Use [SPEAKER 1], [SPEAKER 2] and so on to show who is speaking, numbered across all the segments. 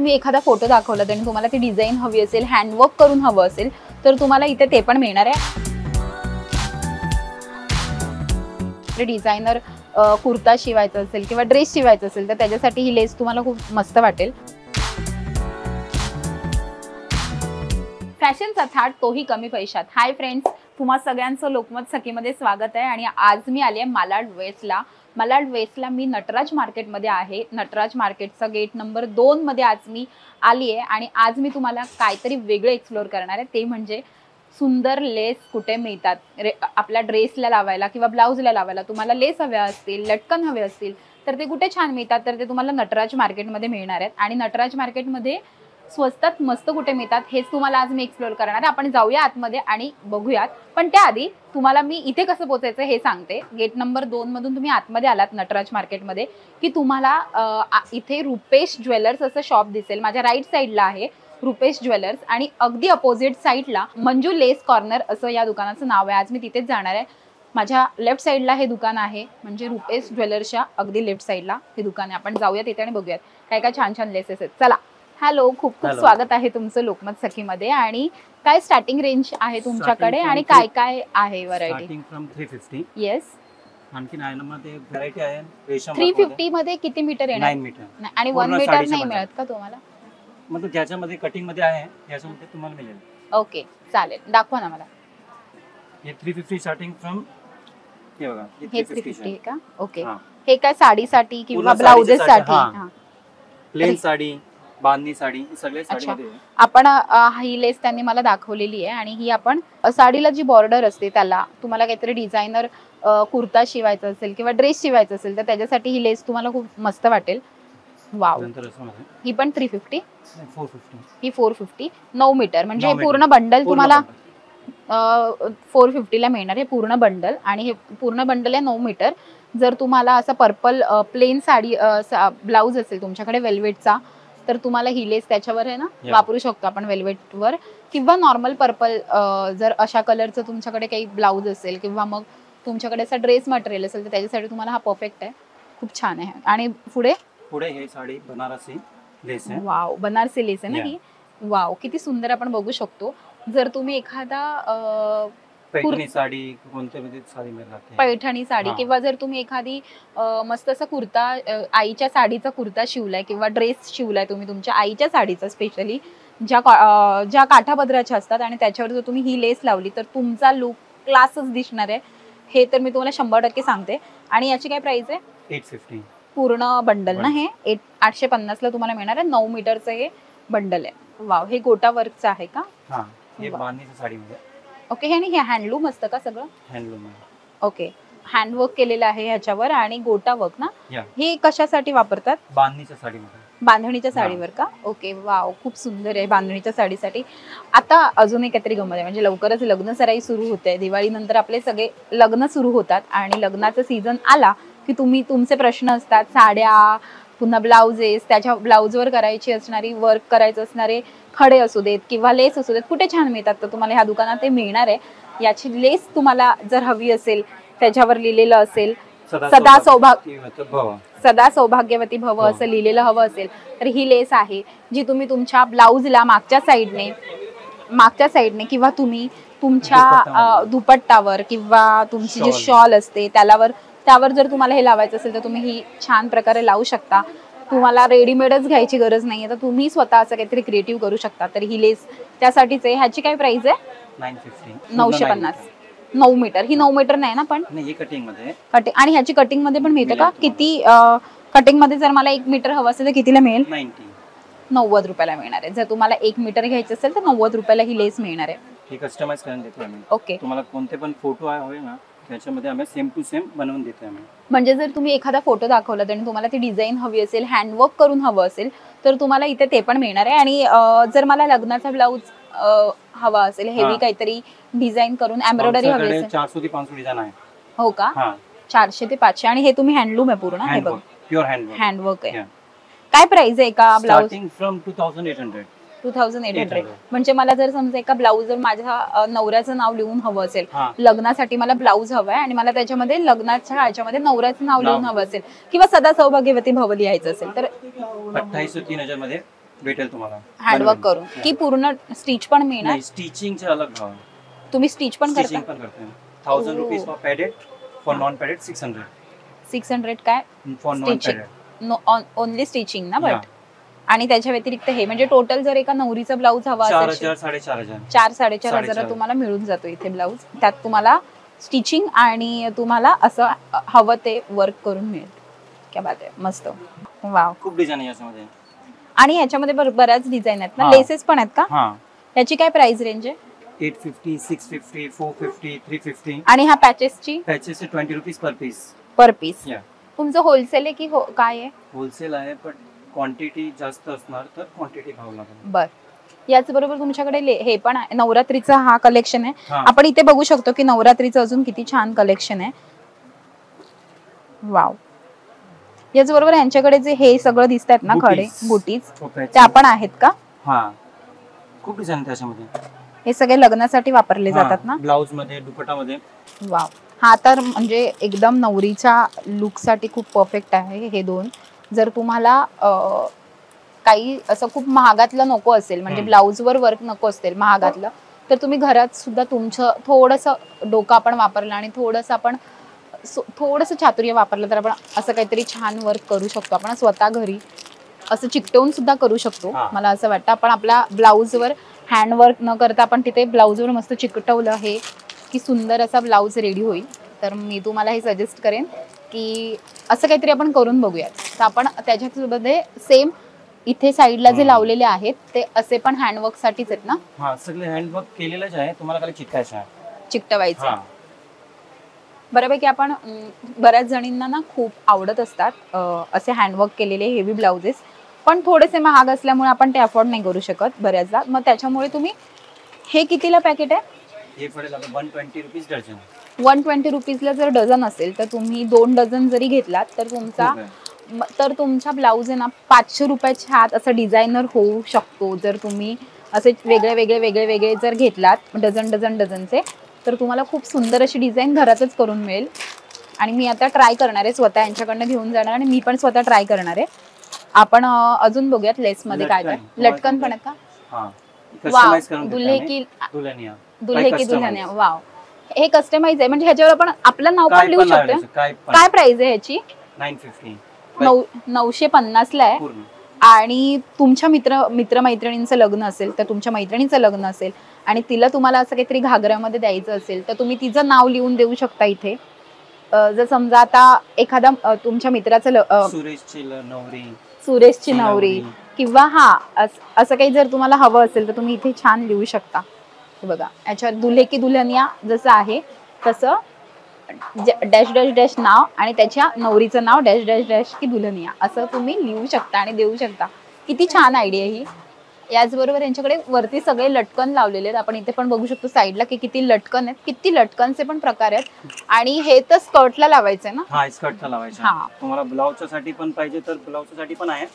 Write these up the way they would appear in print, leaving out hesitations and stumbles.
[SPEAKER 1] तुम्ही एखादा फोटो दाखवला आणि तुम्हाला ती डिझाईन हवी असेल, हँडवर्क करून हवं असेल, तर तुम्हाला इथे ते पण मिळणार आहे. डिझायनर कुर्ता शिवायचा असेल किंवा ड्रेस शिवायचा असेल तर त्याच्यासाठी ही लेस तुम्हाला खूप मस्त वाटेल. फॅशनचा थाट तोही कमी पैशात. हाय फ्रेंड्स, तुम्हा सगळ्यांचं लोकमत सखीमध्ये स्वागत आहे. आणि आज मी आली आहे मालाड वेस्टला. मी नटराज मार्केटमध्ये आहे. नटराज मार्केटचा गेट नंबर 2 मध्ये आज मी आली आहे. आणि आज मी तुम्हाला काहीतरी वेगळं एक्सप्लोर करणार आहे, ते म्हणजे सुंदर लेस कुठे मिळतात. आपल्या ड्रेसला लावायला किंवा ब्लाऊजला लावायला तुम्हाला लेस हव्या असतील, लटकन हवे असतील तर ते कुठे छान मिळतात, तर ते तुम्हाला नटराज मार्केटमध्ये मिळणार आहेत. आणि नटराज मार्केटमध्ये स्वस्तात मस्त कुठे मिळतात हेच तुम्हाला आज मी एक्सप्लोर करणार आहे. आपण जाऊया आतमध्ये आणि बघूयात. पण त्याआधी तुम्हाला मी इथे कसं पोहोचायचं हे सांगते. गेट नंबर 2 मधून तुम्ही आतमध्ये आलात नटराज मार्केटमध्ये की तुम्हाला इथे रुपेश ज्वेलर्स असं शॉप दिसेल. माझ्या राईट साईडला आहे रुपेश ज्वेलर्स आणि अगदी अपोजिट साईडला मंजू लेस कॉर्नर असं या दुकानाचं नाव आहे. आज मी तिथेच जाणार आहे. माझ्या लेफ्ट साईडला हे दुकान आहे, म्हणजे रुपेश ज्वेलर्सच्या अगदी लेफ्ट साईडला हे दुकान आहे. आपण जाऊया तिथे आणि बघूयात काय काय छान छान लेसेस आहेत. चला. हॅलो, खूप खूप स्वागत आहे तुमचं लोकमत सखीमध्ये. आणि काय स्टार्टिंग रेंज आहे तुमच्याकडे आणि काय काय आहे व्हरायटी?
[SPEAKER 2] Starting from 350.
[SPEAKER 1] येस.
[SPEAKER 2] आणखी मध्ये व्हरायटी आहे. रेशम
[SPEAKER 1] 350 मध्ये किती मीटर येणार?
[SPEAKER 2] 9 मीटर.
[SPEAKER 1] आणि 1 मीटर नाही मिळत का तुम्हाला?
[SPEAKER 2] मतलब ज्याच्यामध्ये कटिंग मध्ये आहे याच्यामध्ये तुम्हाला मिळेल.
[SPEAKER 1] ओके, चालेल, दाखवा ना मला.
[SPEAKER 2] हे 350 स्टार्टिंग फ्रॉम. हे बघा,
[SPEAKER 1] हे 350 आहे का? ओके. हे काय साडीसाठी किंवा ब्लाउजेस साठी? हां,
[SPEAKER 2] प्लेन साडी, बांधणी साडी, सगळे साडीमध्ये.
[SPEAKER 1] आपण ही लेस त्यांनी मला दाखवलेली आहे. आणि ही आपण साडीला जी बॉर्डर असते त्याला तुम्हाला काहीतरी डिझायनर कुर्ता शिवायचा असेल किंवा ड्रेस शिवायचा असेल तर त्याच्यासाठी ही लेस तुम्हाला खूप मस्त वाटेल. वाव. ही पण 350?
[SPEAKER 2] 450.
[SPEAKER 1] ही 450. 9 मीटर म्हणजे हे पूर्ण बंडल तुम्हाला 450 ला मिळणार. हे पूर्ण बंडल आणि हे पूर्ण बंडल आहे 9 मीटर. जर तुम्हाला असं पर्पल प्लेन साडी ब्लाउज असेल तुमच्याकडे वेल्वेटचा तर तुम्हाला ही लेस त्याच्यावर आहे ना वापरू शकतो आपण वेल्वेटवर. किंवा नॉर्मल पर्पल जर अशा कलरचं तुमच्याकडे काही ब्लाउज असेल किंवा मग तुमच्याकडे असा ड्रेस मटेरियल असेल तर त्याच्यासाठी तुम्हाला हा परफेक्ट आहे. खूप छान आहे. आणि पुढे
[SPEAKER 2] हे साडी बनारसी लेस आहे.
[SPEAKER 1] वाव, बनारसी लेस आहे ना ही. वाव, किती सुंदर आपण बघू शकतो. जर तुम्ही एखादा
[SPEAKER 2] पैठणी साडी, कोणत्यामध्ये साडी मिळते
[SPEAKER 1] पैठणी साडी किंवा जर तुम्ही एखादी मस्त असा कुर्ता, आईच्या साडीचा कुर्ता शिवलाय किंवा ड्रेस शिवलाय तुम्ही तुमच्या आईच्या साडीचा, स्पेशली ज्या काठापदराच्या असतात आणि त्याच्यावर जर तुम्ही ही लेस लावली तर तुमचा लुक क्लासच दिसणार आहे. हे तर मी तुम्हाला 100% सांगते. आणि याची काय प्राइस आहे?
[SPEAKER 2] 850. पूर्ण
[SPEAKER 1] बंडल ना हे 850 ला तुम्हाला मिळणार आहे. 9 मीटरचं हे बंडल आहे. वाव, हे गोटा वर्कचं आहे का?
[SPEAKER 2] हां, हे बांधणीच्या साडीमध्ये.
[SPEAKER 1] ओके. हे आणि हे हँडलूम असतं का सगळं?
[SPEAKER 2] हँडलूम.
[SPEAKER 1] ओके. हँडवर्क केलेलं आहे ह्याच्यावर आणि गोटा वर्क ना. हे कशासाठी वापरतात?
[SPEAKER 2] बांधणीच्या साडीमध्ये.
[SPEAKER 1] बांधणीच्या साडीवर का? ओके. वाव, खूप सुंदर आहे बांधणीच्या साडीसाठी. आता अजून एक काहीतरी गंमत आहे, म्हणजे लवकरच लग्न सराई सुरू होते. दिवाळीनंतर आपले सगळे लग्न सुरू होतात आणि लग्नाचा सीझन आला की तुमचे प्रश्न असतात. साड्या, पुन्हा ब्लाउजेस, त्याच्या ब्लाउजवर करायची असणारी वर्क करायचं असणारे खडे असू देत किंवा लेस असू देत कुठे छान मिळतात तर तुम्हाला ह्या दुकानात ते मिळणार आहे. याची लेस तुम्हाला जर हवी असेल, त्याच्यावर लिहिलेलं असेल सदा सौभाग्यवती भव असं लिहिलेलं हवं असेल तर ही लेस आहे जी तुम्ही तुमच्या ब्लाउजला मागच्या साईडने किंवा तुम्ही तुमच्या दुपट्टावर किंवा तुमची जी शॉल असते त्यावर जर तुम्हाला हे लावायचं असेल तर तुम्ही ही छान प्रकारे लावू शकता. तुम्हाला रेडीमेडच घ्यायची गरज नाहीये तर तुम्ही स्वतः असं काहीतरी क्रिएटिव्ह करू शकता. तर ही लेस त्यासाठीच आहे. ह्याची काय प्राइस आहे? 950. 9 मीटर. ही 9 मीटर नाही ना पण
[SPEAKER 2] कटिंग मध्ये.
[SPEAKER 1] आणि ह्याची कटिंग मध्ये पण मिळते का? किती कटिंग मध्ये जर मला 1 मीटर हवं असेल तर कितीला मिळेल? 90 रुपयाला मिळणार आहे. जर तुम्हाला 1 मीटर घ्यायचं असेल तर 90 रुपयाला ही लेस मिळणार आहे.
[SPEAKER 2] हे कस्टमाइज करून देतो आम्ही.
[SPEAKER 1] ओके.
[SPEAKER 2] तुम्हाला कोणते पण फोटो हवे ना त्याच्यामध्ये आम्ही सेम टू सेम बनवून देतो आम्ही.
[SPEAKER 1] म्हणजे जर तुम्ही एखादा फोटो दाखवला आणि तुम्हाला ती डिझाईन हवी असेल, हँडवर्क करून हवं असेल तर तुम्हाला इथे ते पण मिळणार आहे. आणि जर मला लग्नाचा ब्लाउज हवा असेल, हेवी काहीतरी डिझाईन करून एम्ब्रॉयडरी हवी असेल,
[SPEAKER 2] 400 ते 500 डिझाइन आहे.
[SPEAKER 1] हो का? 400 ते 500. आणि हे तुम्ही हँडलूम आहे पूर्ण? हे बघ,
[SPEAKER 2] प्युअर
[SPEAKER 1] हँडवर्क आहे. काय प्राइस आहे एका ब्लाउज?
[SPEAKER 2] Starting from 2800.
[SPEAKER 1] 2800. म्हणजे मला जर समजा एका ब्लाउजवर माझ्या नवऱ्याचं नाव लिहून हवं असेल, लग्नासाठी मला ब्लाउज हवाय आणि मला त्याच्यामध्ये लग्नाच्या ह्याच्यामध्ये नवऱ्याचं नाव लिहून हवं असेल किंवा सदा सौभाग्यवती भव लिहायचं असेल तर
[SPEAKER 2] 2800 3000 मध्ये भेटेल तुम्हाला
[SPEAKER 1] हँडवर्क
[SPEAKER 2] बनवून.
[SPEAKER 1] करून की पूर्ण स्टिच पण मिळणार?
[SPEAKER 2] नाही, स्टिचिंगचे अलग भाव.
[SPEAKER 1] तुम्ही स्टिच पण करता?
[SPEAKER 2] स्टिचिंग पण करते. 1000 rupees for padded, for non padded 600.
[SPEAKER 1] 600 काय
[SPEAKER 2] for non
[SPEAKER 1] stitching?
[SPEAKER 2] Padded
[SPEAKER 1] only stitching ना बट. आणि त्याच्या व्यतिरिक्त हे म्हणजे टोटल जर एका नवरीचा ब्लाऊज हवा असेल
[SPEAKER 2] 4000 4500.
[SPEAKER 1] 4-4.5 हजार तुम्हाला मिळून जातो इथे ब्लाऊज. त्यात तुम्हाला स्टिचिंग आणि तुम्हाला असं हवं ते वर्क करून मिळेल. क्या बात आहे, मस्त. वाव.
[SPEAKER 2] खूप डिझाईन आहे याच्यामध्ये.
[SPEAKER 1] आणि ह्याच्यामध्ये बऱ्याच डिझाईन आहेत ना?
[SPEAKER 2] हा.
[SPEAKER 1] लेसेस पण आहेत का?
[SPEAKER 2] हा,
[SPEAKER 1] याची काय प्राइस रेंज आहे?
[SPEAKER 2] 850, 650, 450, 350.
[SPEAKER 1] आणि ह्या पॅचेसची
[SPEAKER 2] patches 20 rupees per piece.
[SPEAKER 1] Per piece.
[SPEAKER 2] या
[SPEAKER 1] तुमचं होलसेल आहे की काय आहे?
[SPEAKER 2] होलसेल आहे, पण क्वांटिटी जास्त असणार तर क्वांटिटी भाव लागेल.
[SPEAKER 1] बर. याच बरोबर तुमच्याकडे हे पण आहे, नवरात्रीचा हा कलेक्शन आहे.
[SPEAKER 2] हा.
[SPEAKER 1] आपण इथे बघू शकतो की नवरात्रीचं अजून किती छान कलेक्शन आहे. वाव. याच बरोबर यांच्याकडे जे हे सगळं दिसतात ना खडे बुटीज, ते आपण आहेत का?
[SPEAKER 2] हा, खूप डिझाईन आहे त्याच्यामध्ये.
[SPEAKER 1] हे सगळे लग्नासाठी वापरले जातात ना?
[SPEAKER 2] ब्लाउज मध्ये, दुपट्टामध्ये.
[SPEAKER 1] वाव. हा तर म्हणजे एकदम नवरीच्या लुक साठी खूप परफेक्ट आहे हे दोन. जर तुम्हाला काही असं खूप महागातलं नको असेल, म्हणजे ब्लाऊजवर वर्क नको असेल महागातलं, तर तुम्ही घरात सुद्धा तुमचं थोडंसं डोकं आपण वापरलं आणि थोडंसं चातुर्य वापरलं तर आपण असं काहीतरी छान वर्क करू शकतो. आपण स्वतः घरी असं चिकटवून सुद्धा करू शकतो. मला असं वाटतं आपण आपल्या ब्लाऊजवर हँडवर्क न करता आपण तिथे ब्लाऊजवर मस्त चिकटवलं हे की सुंदर असा ब्लाऊज रेडी होईल. तर मी तुम्हाला हे सजेस्ट करेन की असं काहीतरी आपण करून बघूयात. तर आपण त्याच्यामध्ये सेम इथे साईडला जे लावलेले आहेत ते असे पण हँडवर्क साठीच आहेत ना?
[SPEAKER 2] हा, सगळे हँडवर्क केलेलंच आहे, तुम्हाला खाली चिटकायचं आहे.
[SPEAKER 1] चिकटवायचं. बऱ्यापैकी आपण बऱ्याच जणींना ना खूप आवडत असतात असे हँडवर्क केलेले हेवी ब्लाउजेस, पण थोडेसे महाग असल्यामुळे आपण ते अफोर्ड नाही करू शकत बऱ्याचदा. मग त्याच्यामुळे तुम्ही हे कितीला पॅकेट आहे?
[SPEAKER 2] हे पडेल 120 रुपीज डझन.
[SPEAKER 1] 120 रुपीजला जर डझन असेल तर तुम्ही 2 डझन जरी घेतलात तर तुमचा ब्लाऊज आहे ना 500 रुपयाच्या आत असं डिझायनर होऊ शकतो. जर तुम्ही असे वेगळे जर घेतलात डझनचे, तर तुम्हाला खूप सुंदर अशी डिझाईन घरातच करून मिळेल. आणि मी आता ट्राय करणार आहे, स्वतः यांच्याकडनं घेऊन जाणार आणि मी पण स्वतः ट्राय करणार आहे. आपण अजून बघूयात लेस मध्ये काय काय. लटकन पण आहेत का? वाव. दुल्हे की दुल्हनिया. वाव. हे कस्टमाइज आहे म्हणजे ह्याच्यावर आपण आपलं नाव पण लिहू शकतो. काय प्राइस आहे ह्याची? 950 ला आहे. आणि तुमच्या मित्रमैत्रिणींचं लग्न असेल तर तुमच्या मैत्रिणीचं लग्न असेल आणि तिला तुम्हाला असं काहीतरी घागऱ्यामध्ये द्यायचं असेल तर तुम्ही तिचं नाव लिहून देऊ शकता इथे. जर समजा आता एखादा तुमच्या मित्राचं सुरेशची नवरी किंवा असं काही जर तुम्हाला हवं असेल तर तुम्ही इथे छान लिहू शकता. बघा याच्यावर दुल्हे की दुल्हनिया जसं आहे तसं डॅश डॅश डॅश नाव आणि त्याच्या नवरीचं नाव dash dash dash ki Dulhania असं तुम्ही लिहू शकता आणि देऊ शकता. किती छान आयडिया ही. याचबरोबर यांच्याकडे वरती सगळे लटकन लावलेले आहेत. आपण इथे पण बघू शकतो साईडला की किती लटकन आहेत, किती लटकनचे पण प्रकार आहेत. आणि हे तर स्कर्टला लावायचंय ना?
[SPEAKER 2] हा, स्कर्टला लावायचं. हा, तुम्हाला ब्लाऊजच्या साठी पण पाहिजे तर ब्लाऊजच्या साठी पण आहे.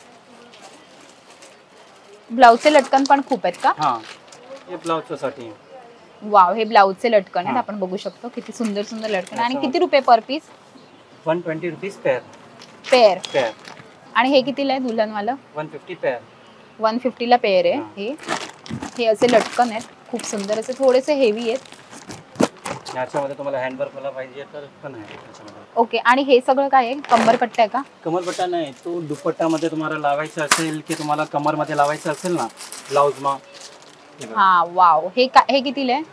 [SPEAKER 1] ब्लाऊजचे लटकन पण खूप आहेत का?
[SPEAKER 2] हा, हे ब्लाऊजच्या साठी.
[SPEAKER 1] वाव. हे ब्लाऊजचे लटकन आहेत. आपण बघू शकतो किती सुंदर सुंदर लटकन. आणि किती रुपये पर पीस?
[SPEAKER 2] 120 rupees
[SPEAKER 1] pair. आणि हे कितीला आहे दुल्हनवालं?
[SPEAKER 2] 150 पेअर.
[SPEAKER 1] 150 ला पेअर आहे. हे असे लटकन आहेत खूप सुंदर असे, थोडेसे हेवी आहेत.
[SPEAKER 2] याच्यामध्ये तुम्हाला हँडवर्क वाला पाहिजे तर पण आहे त्याच्यामध्ये.
[SPEAKER 1] ओके. आणि हे सगळं काय आहे? कमरपट्टा आहे का?
[SPEAKER 2] कमरपट्टा नाही, तो दुपट्टामध्ये तुम्हाला लावायचं असेल की तुम्हाला कमरमध्ये लावायचं असेल ना ब्लाऊज मा.
[SPEAKER 1] हा. वाव. हे कितीला आहे?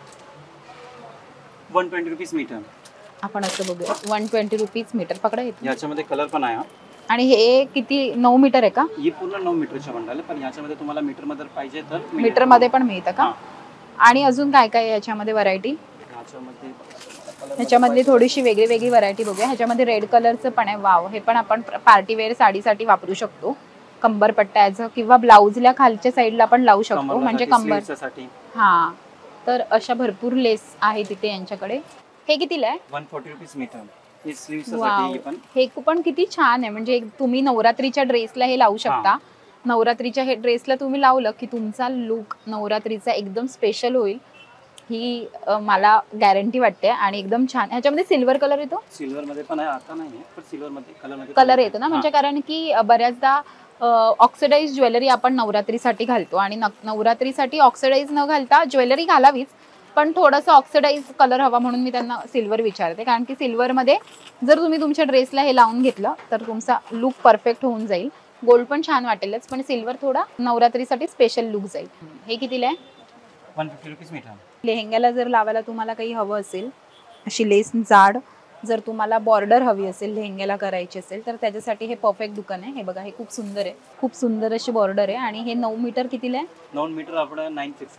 [SPEAKER 2] 120 रुपीज मीटर.
[SPEAKER 1] आपण असं बघूया 120 रुपीज मीटर. पकडा येतो.
[SPEAKER 2] याच्यामध्ये कलर पण आहे.
[SPEAKER 1] आणि हे किती 9 मीटर आहे का?
[SPEAKER 2] ही पूर्ण 9 मीटरच्या बंडल आहे, पण याच्यामध्ये तुम्हाला मीटर मध्ये पाहिजे तर
[SPEAKER 1] मीटर मध्ये पण मिळतं का? आणि अजून काय काय याच्यामध्ये व्हरायटी? ह्याच्यामधली थोडीशी वेगळी व्हरायटी बघूया. ह्याच्यामध्ये रेड कलरचं पण आहे. वाव. हे पण आपण पार्टी वेअर साडीसाठी वापरू शकतो. कंबरपट्ट्याचं किंवा ब्लाऊजला खालच्या साईडला आपण लावू शकतो म्हणजे कंबरसाठी. हा. तर अशा भरपूर लेस आहे तिथे यांच्याकडे. हे कितीला आहे?
[SPEAKER 2] 140 रुपीज मीटर.
[SPEAKER 1] हे पण किती छान आहे. म्हणजे तुम्ही नवरात्रीच्या ड्रेसला हे लावू शकता. नवरात्रीच्या हे ड्रेसला तुम्ही लावलं की तुमचा लुक नवरात्रीचा एकदम स्पेशल होईल, ही मला गॅरंटी वाटते. आणि एकदम छान. ह्याच्यामध्ये सिल्वर कलर येतो?
[SPEAKER 2] सिल्वर मध्ये पण आहे, आता नाही पण सिल्वर मध्ये कलर
[SPEAKER 1] येतो ना. म्हणजे कारण की बऱ्याचदा ऑक्सिडाइज ज्वेलरी आपण नवरात्रीसाठी घालतो आणि नवरात्रीसाठी ऑक्सिडाइज न घालता ज्वेलरी घालावीच, पण थोडंसं ऑक्सिडाइज कलर हवा म्हणून मी त्यांना सिल्वर विचारते, कारण की सिल्वरमध्ये जर तुम्ही तुमच्या ड्रेसला हे लावून घेतलं तर तुमचा लुक परफेक्ट होऊन जाईल. गोल्ड पण छान वाटेलच, पण सिल्वर थोडा नवरात्रीसाठी स्पेशल लुक जाईल. हे कितीला आहे?
[SPEAKER 2] 150 रुपीज मीटर.
[SPEAKER 1] लेहेंग्याला जर लावायला तुम्हाला काही हवं असेल, अशी लेस जाड, जर तुम्हाला बॉर्डर हवी असेल लेहेंग्याला करायची असेल तर त्याच्यासाठी हे परफेक्ट दुकान आहे. हे बघा, हे खूप सुंदर आहे, खूप सुंदर अशी बॉर्डर आहे. आणि हे 9 मीटर कितीला आहे?
[SPEAKER 2] 9 मीटर आपलं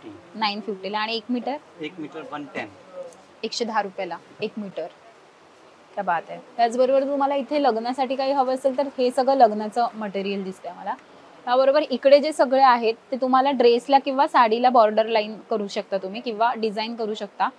[SPEAKER 2] 950
[SPEAKER 1] ला. आणि 1 मीटर?
[SPEAKER 2] 1 मीटर 110,
[SPEAKER 1] 110 रुपयाला 1 मीटर. क्या बात आहे. त्याचबरोबर तुम्हाला इथे लग्नासाठी काही हवं असेल तर हे सगळं लग्नाचं मटेरियल दिसतंय मला. त्याबरोबर इकडे जे सगळे आहेत ते तुम्हाला ड्रेसला किंवा साडीला बॉर्डर लाईन करू शकता तुम्ही, किंवा डिझाईन करू शकता.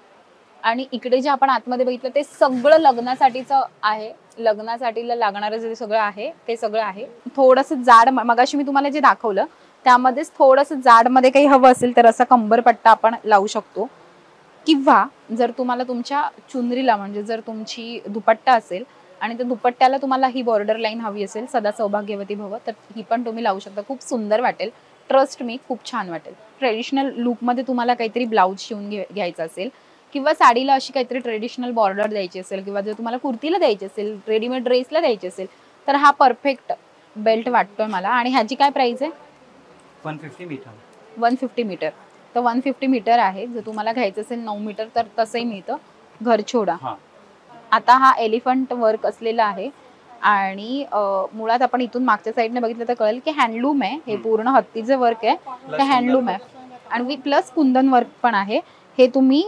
[SPEAKER 1] आणि इकडे जे आपण आतमध्ये बघितलं ते सगळं लग्नासाठीचं आहे. लग्नासाठीला लागणारं जे सगळं आहे ते सगळं आहे. थोडंसं जाड, मगाशी मी तुम्हाला जे दाखवलं त्यामध्येच थोडंसं जाडमध्ये काही हवं असेल तर असा कंबरपट्टा आपण लावू शकतो. किंवा जर तुम्हाला तुमच्या चुनरीला, म्हणजे जर तुमची दुपट्टा असेल आणि त्या दुपट्ट्याला तुम्हाला ही बॉर्डर लाईन हवी असेल, सदा सौभाग्यवती भव, तर ही पण तुम्ही लावू शकता. खूप सुंदर वाटेल, ट्रस्ट मी, खूप छान वाटेल. ट्रेडिशनल लुकमध्ये तुम्हाला काहीतरी ब्लाऊज शिवून घ्यायचा असेल किंवा साडीला अशी काहीतरी ट्रेडिशनल बॉर्डर द्यायची असेल, किंवा जर तुम्हाला कुर्तीला द्यायची असेल, रेडीमेड ड्रेसला द्यायची असेल, तर हा परफेक्ट बेल्ट वाटतोय मला. आणि ह्याची काय प्राइस आहे?
[SPEAKER 2] 150 मीटर.
[SPEAKER 1] 150 मीटर. तर 150 मीटर आहे. जर तुम्हाला घ्यायचं असेल 9 मीटर तर तसंही मिळतं घरछोडा. आता हा एलिफंट वर्क असलेला आहे आणि मुळात आपण इथून मागच्या साईडने बघितलं तर कळेल की हँडलूम आहे. हे पूर्ण हत्तीचं वर्क आहे, ते हँडलूम आहे. आणि प्लस कुंदन वर्क पण आहे. हे तुम्ही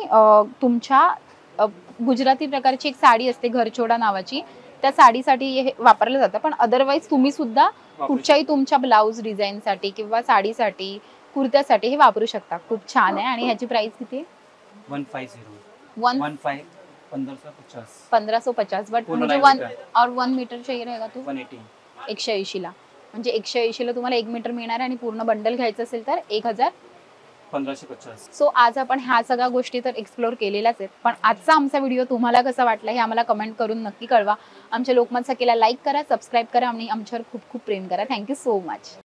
[SPEAKER 1] तुमच्या गुजराती प्रकारची एक साडी असते घरछोडा नावाची, त्या साडीसाठी हे वापरलं जातं. पण अदरवाईज तुम्ही सुद्धा कुठच्याही तुमच्या ब्लाऊज डिझाईनसाठी किंवा साडीसाठी, कुर्त्यासाठी हे वापरू शकता. खूप छान आहे. आणि ह्याची प्राइस किती आहे? 1550. बट मुझे 1 मीटर चाहिए रहेगा तो 180 ला. म्हणजे 180 ला तुम्हाला 1 मीटर मिळणार आणि पूर्ण बंडल घ्यायचं असेल तर 1550. सो आज आपण ह्या सगळ्या गोष्टी तर एक्सप्लोर केलेल्याच आहेत. पण आजचा आमचा व्हिडिओ तुम्हाला कसा वाटला हे आम्हाला कमेंट करून नक्की कळवा. आमच्या लोकमत सखीला लाईक करा, सबस्क्राईब करा आणि आमच्यावर खूप खूप प्रेम करा. Thank you so much.